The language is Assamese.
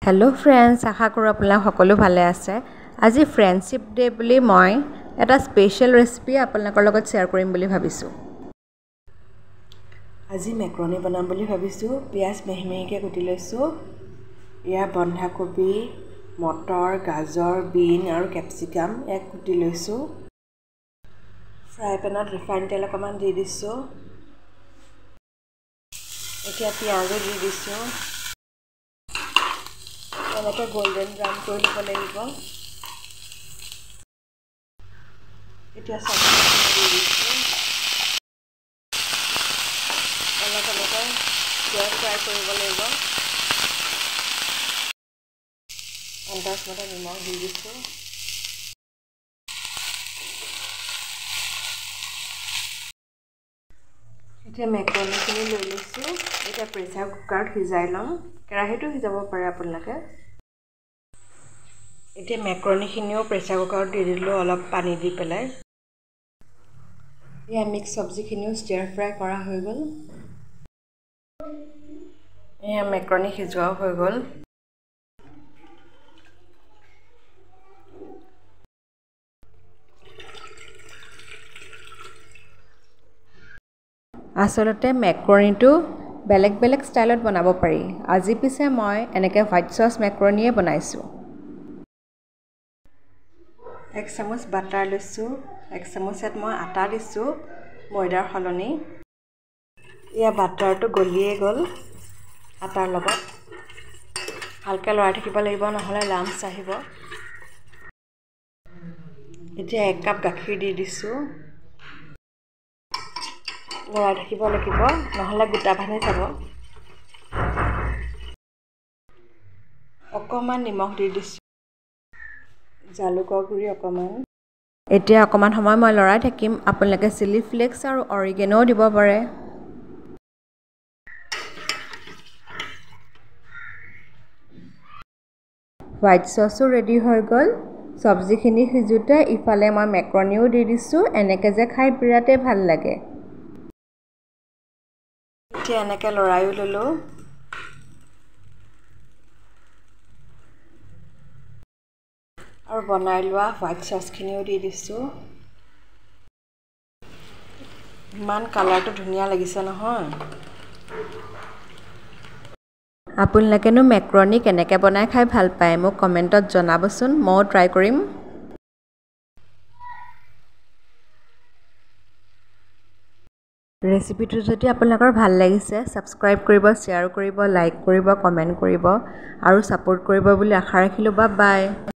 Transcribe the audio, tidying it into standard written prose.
हेलो फ्रेंड्स आशा करूँ अपना सकलो भाले आछे। আজি फ्रेंडशिप डे बुली मैं एटा स्पेशल रेसिपि आपनलोকৰ লগত शेयर কৰিম বুলি ভাবিছো। আজি মেক্रोनी बनाम বুলি ভাবিছো। পিয়াজ মেহিমেহিকে কুটি লৈছো। ইয়া বন্ধাকবি, মটৰ, গাজৰ, বিন আৰু ক্যাপসিকাম এক কুটি লৈছো। ফ্ৰাই পেনত ৰিফাইন তেল অকমান দি দিছো। এতিয়া পিয়াজ দি দিছো। এনেকে গোল্ডেন ব্ৰাউন কৰি ল'ব লাগিব। এতিয়া চবজি দি দিছো। অলপ ফ্ৰাই কৰিব লাগিব। আন্দাজ মতে নিমখ দি দিছো। এতিয়া মেক্रोनीখিনি লৈ লৈছো। এতিয়া প্ৰেসাৰ কুকাৰত সিজাই লম। কেৰাহীটো সিজাব পাৰে আপোনালোকে। এতিয়া মেক্रोनीখিনিও প্ৰেসাৰ কুকাৰত দি দিলো অলপ পানী দি পেলাই। ইয়া মিক্স সবজিখিনিও ষ্টাৰ ফ্ৰাই কৰা হৈ গ'ল। ইয়া মেক্रोनी সিজোৱা হৈ গ'ল। আসলতে মেক্रोनीটো বেলেগ বেলেগ ষ্টাইলত বনাব পাৰি। আজি পিছে মই এনেকে হোৱাইট সস মেক্रोनीয়ে বনাইছো। এক চামুচ বাটাৰ লৈছো। এক চামুচত মই আটা দিছো ময়দাৰ সলনি। ইয়া বাটাৰটো গলিয়ে গ'ল আটাৰ লগত। ভালকে লৰাই থাকিব লাগিব নহলে লাম্পছ আহিব। এতিয়া 1 কাপ গাখীৰ দি দিছো। লৰাই থাকিব লাগিব নহলে গোটা ভাঙি যাব। অকমান নিমখ দি দিছো। জালুকৰ গুৰি অকমান। এতিয়া অকমান সময় মই লৰাই থাকিম। আপোনালোকে চিলি ফ্লেক্স আৰু অৰিগেনো দিব পাৰে। হোৱাইট সসও ৰেডি হৈ গ'ল। সবজিখিনি সিজুতে ইফালে মই মেক্रोनीও দি দিছো। এনেকে যে খাই বিৰাতে ভাল লাগে। এতিয়া এনেকে লৰাইও ললো। আৰু বনাই লোৱা হোৱাইট সসখিনিও দি দিছো। ইমান কালাৰটো ধুনীয়া লাগিছে নহয়। আপোনালোকেনো মেক্रोनी কেনেকে বনাই খাই ভাল পায় মোক কমেন্টত জনাবচোন। মই ট্ৰাই কৰিম। ৰেচিপিটো যদি আপোনালোকৰ ভাল লাগিছে সাবস্ক্ৰাইব কৰিব, শ্বেয়াৰ কৰিব, লাইক কৰিব, কমেন্ট কৰিব আৰু সাপোৰ্ট কৰিব বুলি আশা ৰাখিলো। Bye bye.